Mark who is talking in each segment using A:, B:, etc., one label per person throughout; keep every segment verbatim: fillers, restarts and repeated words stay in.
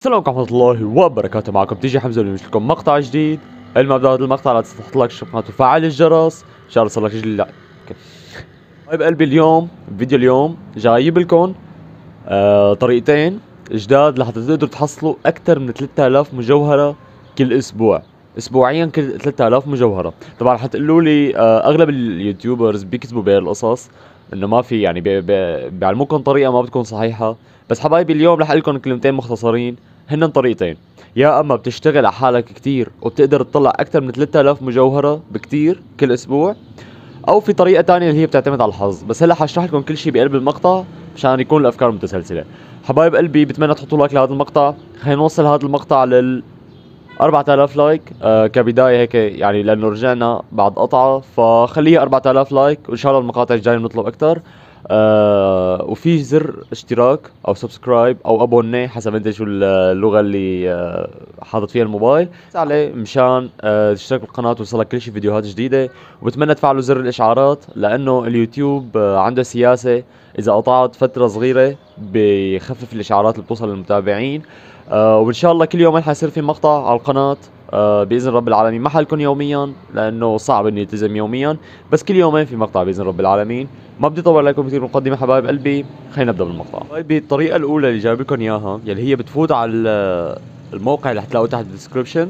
A: السلام عليكم ورحمة الله وبركاته. معكم تيجي حمزة اللي لكم مقطع جديد. قبل ما ابدا هذا المقطع لا تنسى تحط لايك القناة وفعل الجرس ان شاء الله يصير لك شيء. لا طيب قلبي، اليوم فيديو اليوم جايب لكم آه طريقتين جداد لحتى تقدروا تحصلوا اكثر من ثلاثة آلاف مجوهرة كل اسبوع. اسبوعيا كل ثلاثة آلاف مجوهرة. طبعا حتقولوا لي آه اغلب اليوتيوبرز بيكتبوا بهالقصص انه ما في، يعني بي بي بيعلموكم طريقة ما بتكون صحيحة. بس حبايبي اليوم رح اقول لكم كلمتين مختصرين، هن طريقتين. يا اما بتشتغل على حالك كتير وبتقدر تطلع اكثر من ثلاثة آلاف مجوهرة بكتير كل اسبوع، او في طريقة تانية اللي هي بتعتمد على الحظ. بس هلا حشرح لكم كل شيء بقلب المقطع مشان يكون الافكار متسلسلة. حبايب قلبي بتمنى تحطوا لايك لهذا المقطع، خلينا نوصل هذا المقطع لل أربعة آلاف لايك آه كبداية هيك، يعني لانه رجعنا بعد قطعة، فخليها أربعة آلاف لايك وان شاء الله المقاطع الجاية نطلب اكثر. آه وفي زر اشتراك او سبسكرايب او ابوني حسب انت شو اللغة اللي آه حاطط فيها الموبايل عليه، مشان آه تشترك بالقناة وتوصلك كل شيء فيديوهات جديدة. وبتمنى تفعلوا زر الاشعارات لانه اليوتيوب آه عنده سياسة، اذا قطعت فترة صغيرة بخفف الاشعارات اللي بتوصل للمتابعين. آه وان شاء الله كل يومين حيصير في مقطع على القناة آه باذن رب العالمين. ما حيكون يوميا لانه صعب اني التزم يوميا، بس كل يومين في مقطع باذن رب العالمين. ما بدي اطول عليكم كثير مقدمه حبايب قلبي، خلينا نبدا بالمقطع. طيب الطريقه الاولى اللي جايب لكم اياها يلي هي بتفوت على الموقع اللي حتلاقوه تحت بالدسكربشن.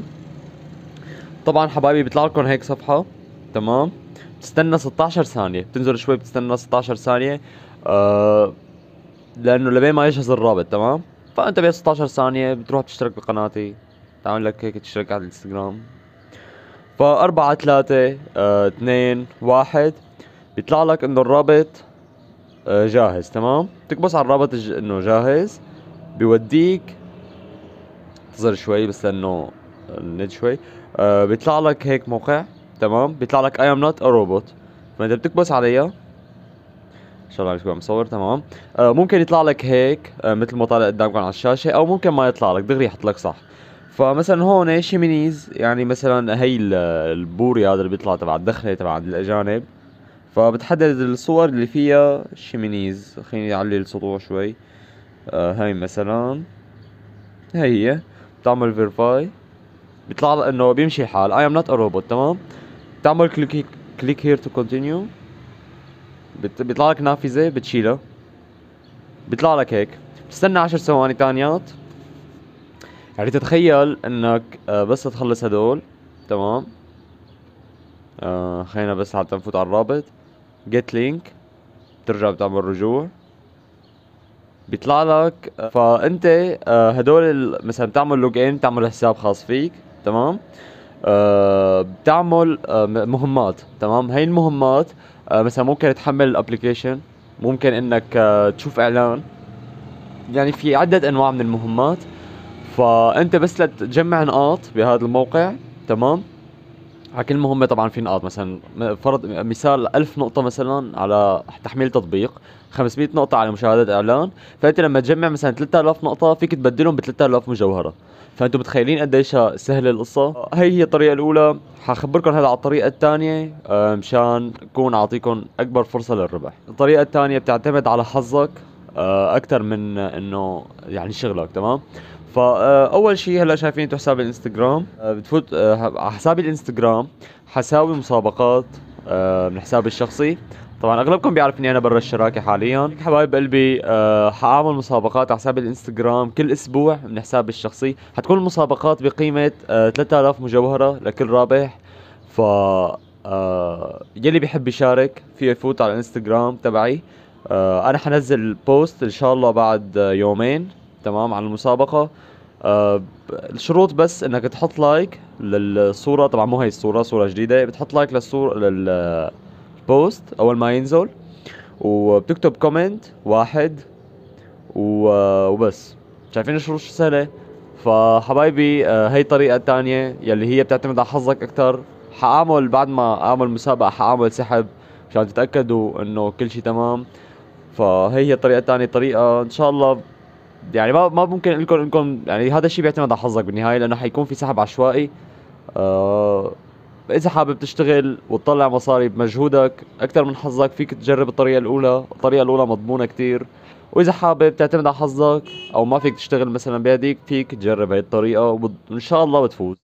A: طبعا حبايبي بيطلع لكم هيك صفحه، تمام؟ بتستنى ستة عشر ثانيه، بتنزل شوي بتستنى ستة عشر ثانيه آه لانه لبين ما يجهز الرابط، تمام؟ فانت ب ستة عشر ثانيه بتروح بتشترك بقناتي، تعمل لك هيك تشترك على الانستغرام. فأربعة ثلاثة آه اثنين واحد بيطلع لك انه الرابط آه جاهز، تمام؟ تكبس على الرابط الج... انه جاهز، بيوديك انتظر شوي بس لانه النت شوي. آه بيطلع لك هيك موقع، تمام؟ بيطلع لك I am not a robot، فانت بتكبس عليها ان شاء الله يكون مصور، تمام؟ آه ممكن يطلع لك هيك آه مثل ما طالع قدامكم على الشاشة، او ممكن ما يطلع لك دغري يحط لك صح. فمثلا هون شيمينيز، يعني مثلا هي البوري هذا اللي بيطلع تبع الدخلة تبع الاجانب، فبتحدد الصور اللي فيها شيمينيز. خليني اعلي السطوع شوي. آه هاي مثلا، هي هي بتعمل فيرفاي، بيطلع انه بيمشي الحال I am not a robot، تمام؟ بتعمل كليك كليك هير تو كونتينيو، بيطلع لك نافذة بتشيلها، بيطلع لك هيك، بتستنى عشر ثواني تانيات. يعني تتخيل انك آه بس تخلص هدول، تمام؟ آه خلينا بس حتى نفوت على الرابط جيت لينك، بترجع بتعمل رجوع، بيطلع لك آه فانت آه هدول مثلا بتعمل لوج ان، بتعمل حساب خاص فيك، تمام؟ آه بتعمل آه مهمات، تمام؟ هاي المهمات آه مثلا ممكن تحمل الابليكيشن، ممكن انك آه تشوف اعلان، يعني في عدة انواع من المهمات. فانت بس لتجمع نقاط بهذا الموقع، تمام؟ على كل مهمة طبعا في نقاط، مثلا فرض مثال ألف نقطة مثلا على تحميل تطبيق، خمسمية نقطة على مشاهدة اعلان. فانت لما تجمع مثلا ثلاثة آلاف نقطة فيك تبدلهم ب ثلاثة آلاف مجوهرة. فانتم متخيلين قديش سهلة القصة؟ هي هي الطريقة الأولى. حخبركم هلا على الطريقة الثانية آه مشان كون أعطيكم أكبر فرصة للربح. الطريقة الثانية بتعتمد على حظك آه أكثر من إنه يعني شغلك، تمام؟ فاول شيء هلا شايفين انتم حساب الانستغرام، بتفوت على حسابي الانستغرام حساوي مسابقات من حسابي الشخصي. طبعا اغلبكم بيعرف اني انا برا الشراكه حاليا. حبايب قلبي أه حاعمل مسابقات على حسابي الانستغرام كل اسبوع من حسابي الشخصي. حتكون المسابقات بقيمه أه ثلاثة آلاف مجوهره لكل رابح. ف أه يلي بيحب يشارك فيه يفوت على الانستغرام تبعي. أه انا حنزل بوست ان شاء الله بعد يومين، تمام؟ على المسابقة. آه الشروط بس انك تحط لايك للصورة، طبعا مو هي الصورة، صورة جديدة. بتحط لايك للصورة للبوست اول ما ينزل، وبتكتب كومنت واحد وبس. شايفين الشروط شو سهلة؟ فحبايبي آه هي الطريقة الثانية يلي هي بتعتمد على حظك اكتر. حاعمل بعد ما اعمل مسابقة حاعمل سحب مشان تتأكدوا انه كل شي تمام. فهي هي الطريقة الثانية، طريقة ان شاء الله يعني ما ما ممكن لكم انكم يعني هذا الشيء بيعتمد على حظك بالنهايه، لانه حيكون في سحب عشوائي. آه اذا حابب تشتغل وتطلع مصاري بمجهودك اكثر من حظك، فيك تجرب الطريقه الاولى. الطريقه الاولى مضمونه كتير واذا حابب تعتمد على حظك او ما فيك تشتغل مثلا بهديك، فيك تجرب هاي الطريقة وإن شاء الله بتفوز.